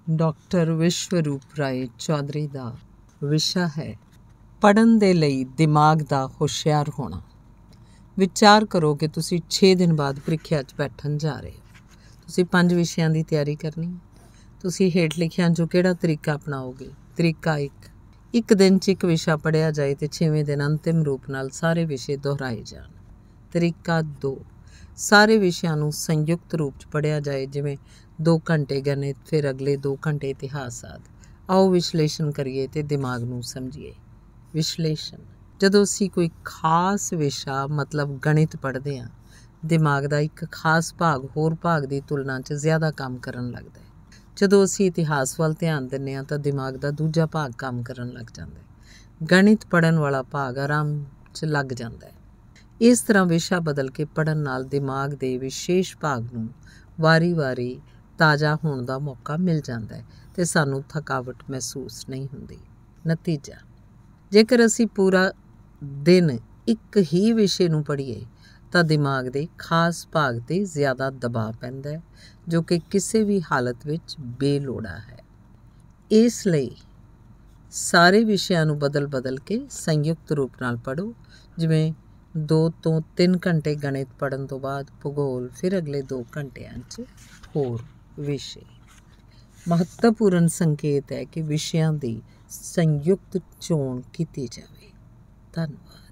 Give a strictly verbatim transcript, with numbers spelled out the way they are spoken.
Doctor ਵਿਸ਼ਵਰੂਪ ਰਾਏ ਚੌਧਰੀ ਦਾ ਵਿਸ਼ਾ ਹੈ ਪੜ੍ਹਨ ਦੇ ਲਈ ਦਿਮਾਗ ਦਾ ਹੁਸ਼ਿਆਰ ਹੋਣਾ। ਵਿਚਾਰ ਕਰੋ ਕਿ ਤੁਸੀਂ ਛੇ ਦਿਨ ਬਾਅਦ ਪ੍ਰੀਖਿਆ 'ਚ ਬੈਠਣ ਜਾ ਰਹੇ ਹੋ। ਤੁਸੀਂ ਪੰਜ ਵਿਸ਼ਿਆਂ ਦੀ ਤਿਆਰੀ ਕਰਨੀ ਹੈ। ਤੁਸੀਂ ਹੇਠ ਲਿਖਿਆਂ 'ਚੋਂ ਕਿਹੜਾ ਤਰੀਕਾ ਅਪਣਾਓਗੇ? ਤਰੀਕਾ ਇੱਕ, ਇੱਕ ਦਿਨ 'ਚ ਇੱਕ ਵਿਸ਼ਾ ਪੜ੍ਹਿਆ ਜਾਏ ਅਤੇ ਛੇਵੇਂ ਦਿਨ ਅੰਤਿਮ ਰੂਪ ਨਾਲ ਸਾਰੇ ਵਿਸ਼ੇ ਦੁਹਰਾਏ ਜਾਣ। ਤਰੀਕਾ ਦੋ, ਸਾਰੇ ਵਿਸ਼ਿਆਂ ਨੂੰ ਸੰਯੁਕਤ ਰੂਪ 'ਚ ਪੜ੍ਹਿਆ ਜਾਏ, ਜਿਵੇਂ ਦੋ ਘੰਟੇ ਗਣਿਤ, ਫਿਰ ਅਗਲੇ ਦੋ ਘੰਟੇ ਇਤਿਹਾਸ ਆਦਿ। ਆਓ ਵਿਸ਼ਲੇਸ਼ਣ ਕਰੀਏ ਅਤੇ ਦਿਮਾਗ ਨੂੰ ਸਮਝੀਏ। ਵਿਸ਼ਲੇਸ਼ਣ: ਜਦੋਂ ਅਸੀਂ ਕੋਈ ਖਾਸ ਵਿਸ਼ਾ ਮਤਲਬ ਗਣਿਤ ਪੜ੍ਹਦੇ ਹਾਂ, ਦਿਮਾਗ ਦਾ ਇੱਕ ਖਾਸ ਭਾਗ ਹੋਰ ਭਾਗ ਦੀ ਤੁਲਨਾ 'ਚ ਜ਼ਿਆਦਾ ਕੰਮ ਕਰਨ ਲੱਗਦਾ ਹੈ। ਜਦੋਂ ਅਸੀਂ ਇਤਿਹਾਸ ਵੱਲ ਧਿਆਨ ਦਿੰਦੇ ਹਾਂ ਤਾਂ ਦਿਮਾਗ ਦਾ ਦੂਜਾ ਭਾਗ ਕੰਮ ਕਰਨ ਲੱਗ ਜਾਂਦਾ ਹੈ। ਗਣਿਤ ਪੜ੍ਹਨ ਵਾਲਾ ਭਾਗ ਆਰਾਮ 'ਚ ਲੱਗ ਜਾਂਦਾ ਹੈ। ਇਸ ਤਰ੍ਹਾਂ ਵਿਸ਼ਾ ਬਦਲ ਕੇ ਪੜ੍ਹਨ ਨਾਲ ਦਿਮਾਗ ਦੇ ਵਿਸ਼ੇਸ਼ ਭਾਗ ਨੂੰ ਵਾਰੀ-ਵਾਰੀ ਤਾਜ਼ਾ ਹੋਣ ਦਾ ਮੌਕਾ ਮਿਲ ਜਾਂਦਾ ਹੈ ਅਤੇ ਸਾਨੂੰ ਥਕਾਵਟ ਮਹਿਸੂਸ ਨਹੀਂ ਹੁੰਦੀ। ਨਤੀਜਾ: ਜੇਕਰ ਅਸੀਂ ਪੂਰਾ ਦਿਨ ਇੱਕ ਹੀ ਵਿਸ਼ੇ ਨੂੰ ਪੜ੍ਹੀਏ ਤਾਂ ਦਿਮਾਗ ਦੇ ਖਾਸ ਭਾਗ 'ਤੇ ਜ਼ਿਆਦਾ ਦਬਾਅ ਪੈਂਦਾ ਹੈ, ਜੋ ਕਿ ਕਿਸੇ ਵੀ ਹਾਲਤ ਵਿੱਚ ਬੇਲੋੜਾ ਹੈ। ਇਸ ਲਈ ਸਾਰੇ ਵਿਸ਼ਿਆਂ ਨੂੰ ਬਦਲ-ਬਦਲ ਕੇ ਸੰਯੁਕਤ ਰੂਪ ਨਾਲ ਪੜ੍ਹੋ, ਜਿਵੇਂ ਦੋ ਤੋਂ ਤਿੰਨ ਘੰਟੇ ਗਣਿਤ ਪੜ੍ਹਨ ਤੋਂ ਬਾਅਦ ਭੂਗੋਲ, ਫਿਰ ਅਗਲੇ ਦੋ ਘੰਟਿਆਂ 'ਚ ਹੋਰ ਵਿਸ਼ੇ। ਮਹੱਤਵਪੂਰਨ ਸੰਕੇਤ ਹੈ ਕਿ ਵਿਸ਼ਿਆਂ ਦੀ ਸੰਯੁਕਤ ਚੋਣ ਕੀਤੀ ਜਾਵੇ। ਧੰਨਵਾਦ।